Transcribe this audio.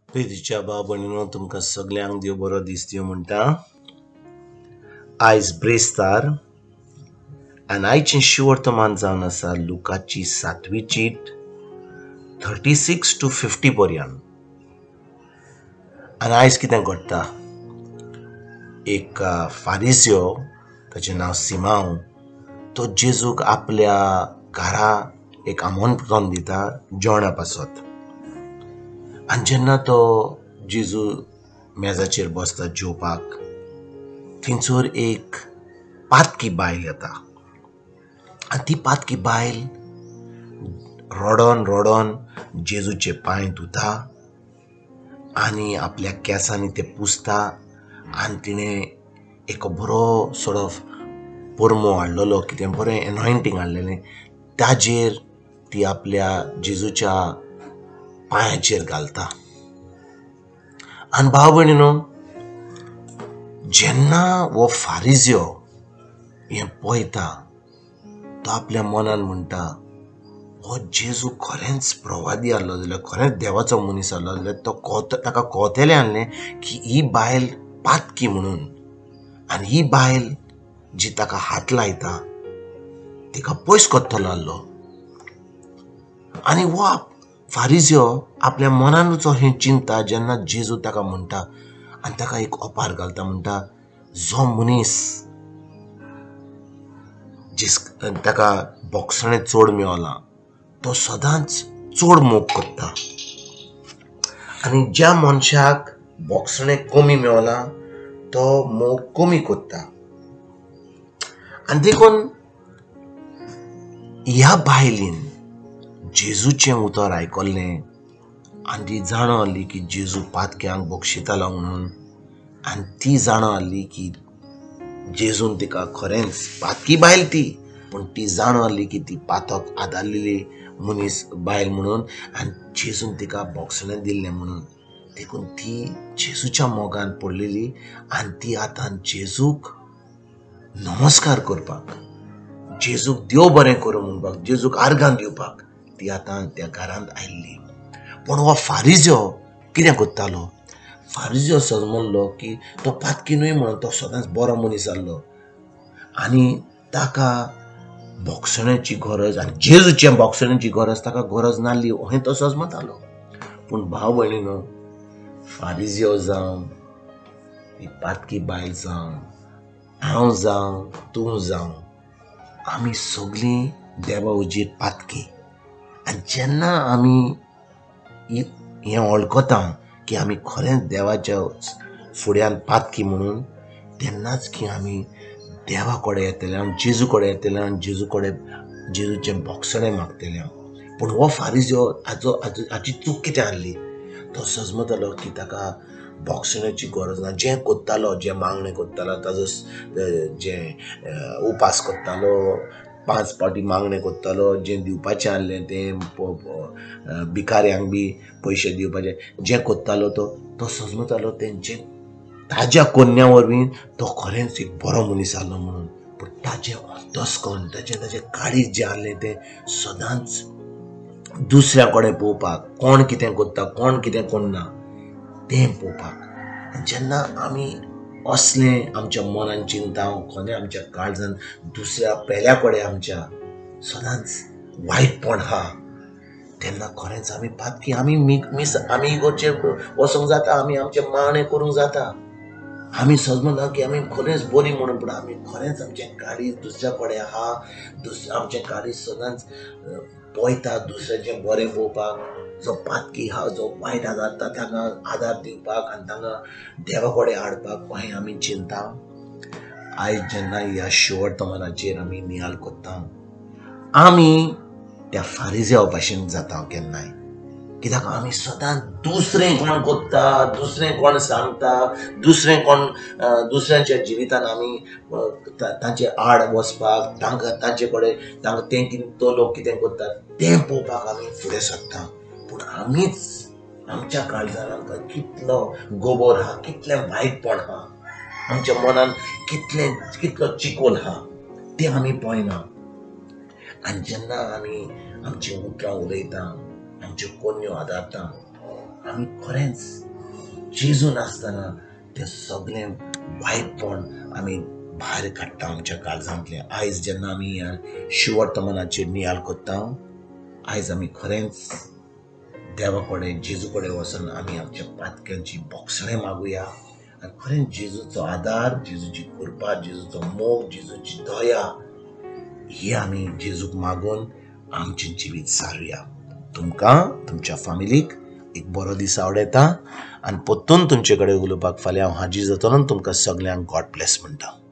प्रितीच्या भाव भयणीनो, तुमकां सगल्यांक देव बरो दीस दिवं म्हणटा. आयज ब्रेस्तार आनी आयचें शिवर्तमान जावन आसा लुकाची 7वी चीट 36 to 50 पर्यंत. आनी आयज कितें घडटा, एक फारिजियो, ताचें नांव सिमांव, तो जेजूक आपल्या घरा एक आमंत्रण दिता जेवणा पासत. आनी जेन्ना तो जेजू मेजाचेर बसता जेवपाक, थंयसर एक पातकी बायल येता. आनी ती पातकी बायल रडोन रडोन जेजूचे पांय धुता आनी आपल्या केंसांनी ते पुसता. आनी तिणें एक बरो सॉर्ट ऑफ परमो हाडलेलो, कितें बरें एनॉयंटींग हाडलेलें, ताजेर ती आपल्या जेजूच्या पांयाचेर घालता. आनी भाव भयणीनो, जेन्ना हो फारिजियो हें पळयता, तो आपल्या मनान म्हणटा, हो जेजू खरेंच प्रवादी आहलो जाल्यार, खरेंच देवाचो मनीस आहलो जाल्यार ताका कळतलें आहलें की ही बायल पातकी म्हणून. आनी ही बायल जी ताका हात लायता तिका पयस कोत्तलो आहलो. आनी हो फारिजियो आपल्या मनानूच हें चिंतता जेन्ना जेजू ताका म्हणटा, आनी ताका एक ओपार घालता, म्हणटा, जो मनीस ताका बोगसणें चड मेवलां तो सदांच चड मोग करता. आनी ज्या मनशाक बोगसणें कमी मेवलां तो मोग कमी करता. आनी देखून ह्या बायलीन जेजूचें उतर आयकल्लें आनी ती जाणा आहली की जेजू पातक्यांक बक्षितालो म्हणून. आनी ती जाणा आहली की जेजून तिका खरेंच, पातकी बायल ती, पूण ती जाणा आहली की ती पातक आदारलेली मनीस बायल म्हणून, आनी जेजून तिका बोगसणें दिल्लें म्हणून. देखून ती जेजूच्या मोगान पडलेली आनी ती आतां जेजूक नमस्कार करपाक, जेजूक देव बरें करूं म्हणपाक, जेजूक आर्गां दिवपाक ती आतां त्या घरांत आयिल्ली. पूण हो फारिजियो कितें करतालो? फारिजियो समजलो की तो पातकी न्हय म्हणून, तो सदांच बरो मनीस आहलो आनी ताका बोगसण्याची गरज आनी जेजूच्या बोगसण्याची गरज ताका गरज नासली हें तो समजतालो. पूण भाव भयणीनो, फारिजियो जावं, ही पातकी बायल जावं, हांव जावं, तूं जावं, आमी सगळीं देवा उजीर पातकी. आनी जेन्ना आमी हें वळखता की आमी खरेंच देवाच्या फुड्यान पातकी म्हणून, तेन्नाच की आमी देवा कडेन येतले आनी जेजू कडेन येतले आनी जेजूचें बोगसणें मागतले. पूण हो फारिजियो हाची चूक कितें आहली? तो समजतालो की ताका बोगसण्याची गरज ना. जें कोत्तालो, जें मागणें कोत्तालो, ताजो जें उपास कोत्तालो, 5 पावटी मागणें कोत्तालो, जें दिवपाचें आहलें तें भिकाऱ्यांक बी पयशे दिवपाचे, जें कोत्तालो तो समजतालो तेंचें ताज्या कोन्या वरवीं तो खरेंच एक बरो मनीस आहलो म्हणून. पूण ताजें अंतस्करण, ताजें काळीज जें आहलें तें सदांच दुसऱ्या कडेन पळोवपाक, कोण कितें कोत्ता, कोण कितें कोन्ना तें पळोवपाक. जेन्ना आमी असलें आमच्या मनान चिंताव, खरें आमच्या काळजान दुसऱ्या पेल्या कडेन आमच्या सदांच वायटपण आहा, तेन्ना खरेंच आमी पातकी. आमी इगोर्जेर वचूंक जाता, आमी आमचें मागणें करूंक जाता, आमी समजता की आमी खरेंच बरीं म्हणून, पूण आमी खरेंच आमचें काळीज दुसऱ्या कडेन आहा. आमचें काळीज सदांच पळयता दुसऱ्याचें बरें पळोवपाक. जो पातकी आहा, जो वायट आदारता, ताका आदार दिवपाक आनी तांकां देवा कडेन हाडपाक अशें आमी चिंता. आयज जेन्ना ह्या शिवर्तमानाचेर आमी नियाळ कोत्ता, आमी त्या फारिजिया भाशेन जाता केन्नाय. कित्याक आमी सदांच दुसरें कोण कोत्ता, दुसरें कोण सांगता, दुसऱ्यांच्या जिवितान आमी तांचे आड वचपाक, तांचे कडेन तो लोक कितें करतात तें पळोवपाक आमी फुडें सरता. पूण आमीच आमच्या काळजान आमकां कितलो गोबोर आहा, कितलें वायटपण आहा, आमच्या मनान कितलो चिकोल आहा तें आमी पळयना. आनी जेन्ना आमी आमची उतरां उलयता, आमच्यो कोन्यो आदारता, आमी खरेंच जेजू नासतना ते सगळे वायटपण आमी भायर काडटा आमच्या काळजांतले. आयज जेन्ना आमी ह्या शिवर्तमानाचेर नियाळ कोत्ता, आयज आमी खरेंच देवा कडेन जेजू कडेन वचून आमी आमच्या पातक्यांची बोगसणे मागुया आनी खरेंच जेजूचो आदार, जेजूची कृपा, जेजूचो मोग, जेजूची दया ही आमी जेजूक मागून आमचें जिवीत सारूया. तुमकां तुमच्या फॅमिलीक एक बरो दीस आवडेता आनी परतून तुमचे कडेन उलोवपाक फाल्यां हांव हाजीर जातलो. तुमकां सगल्यांक गॉड ब्लेस म्हणटा.